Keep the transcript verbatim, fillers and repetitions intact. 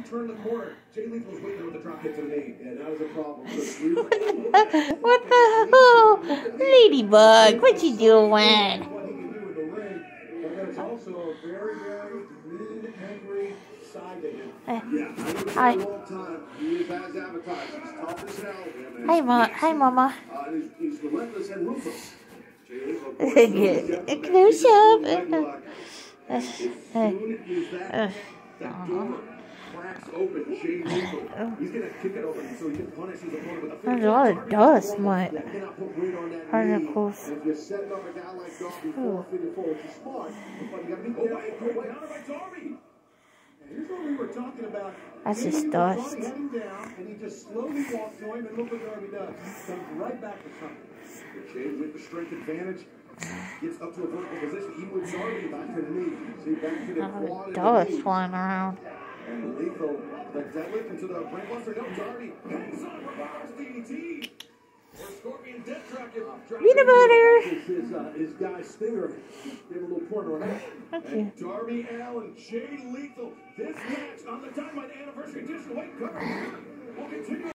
turned the corner. Jay Lethal was waiting with the drop hit to the knee. Yeah, that was a problem. What the hell? Ladybug, what you doing? What he can do in the ring. But there's also a very, very mean, angry side to him. Yeah, Hi. a long time. He is as advertised. He's tough as hell. Hi, Ma. Hi, Mama. Uh, he's, he's relentless and ruthless. Close up. As soon as that, that door cracks open, Jay Lethal, he's going to kick it open so he can punish his opponent with a finish. There's a lot of dust, Mike. Particles. If you're setting up a guy like Darby four feet forward, which is smart, but you got to be careful. Oh, wait, counter by Darby. Here's what we were talking about. That's just dust. Heading down, and he just slowly walks to him, and look what Darby does. Comes right back to something. Jay with the strength advantage. Gets up to a vertical position. He moves Darby back to the knee. See, back to the quad and dust the knee. flying around. And Lethal, the deadlift into the brainbuster. No, Darby hangs on, reverse D D T. Or Scorpion death drop. Peanut butter. His, uh, his guy Stinger. Give him a little corner on that. Okay. And Darby Allin, Jay Lethal. This match on the Dynamite Anniversary Edition. Wait, cover. We'll continue.